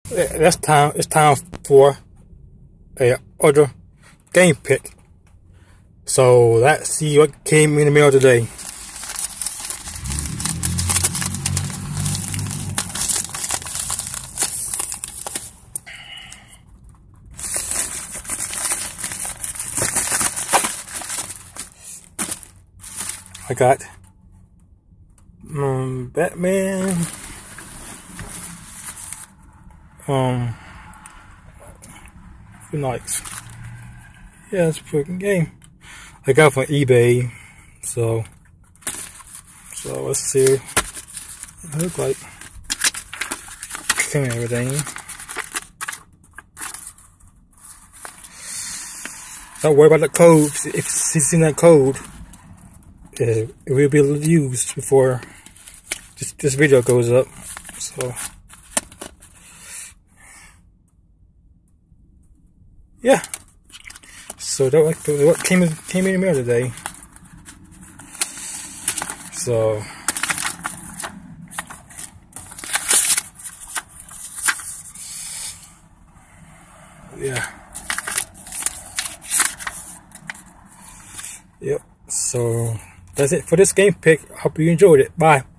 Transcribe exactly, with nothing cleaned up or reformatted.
That's time. It's time for a other game pick. So let's see what came in the mail today. I got um, Batman. Um, nice. Yeah, it's a pretty good game. I got it from eBay, so so let's see what it looks like. And everything. Don't worry about the code. If you've seen that code, it will be used before this, this video goes up. So yeah. So that was what came in, came in the mail today. So yeah. Yep. So that's it for this game pick. Hope you enjoyed it. Bye.